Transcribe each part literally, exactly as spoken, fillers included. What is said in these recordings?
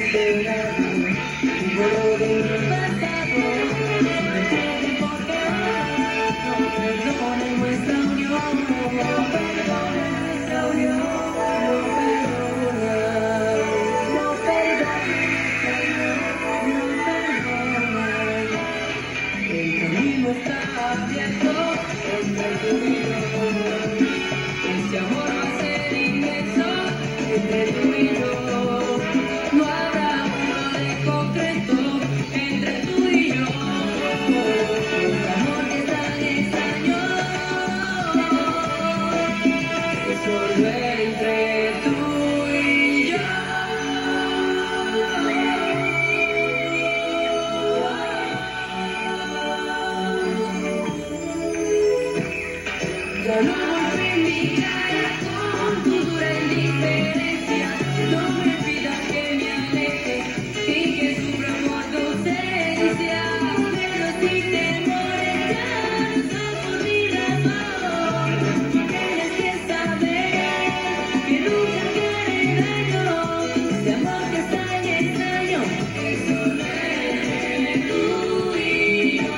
Ya no golpees mi cara con tu dura indiferencia. No me pidas que me aleje y que sufra por tu ausencia. Pero si te molestas por mi razón, tienes que saber que nunca te haré daño. Ese amor que extraña, extraño, es solo entre tú y yo.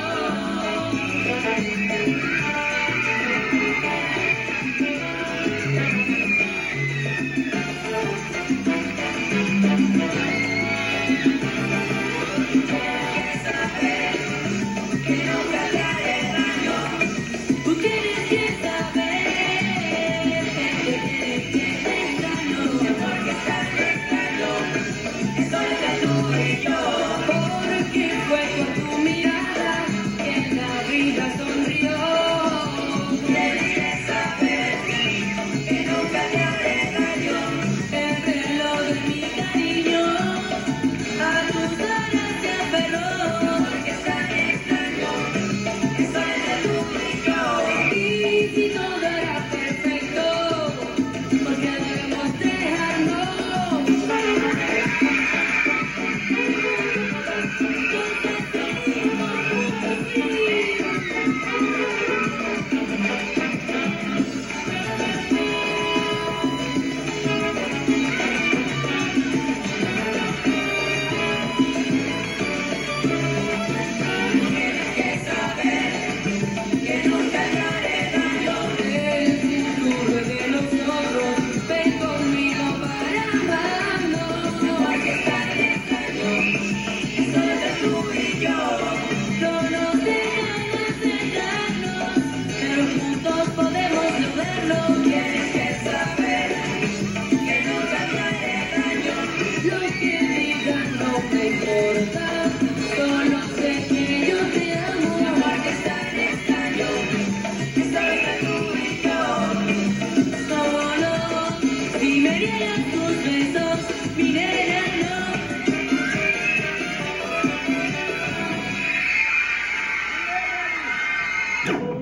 No.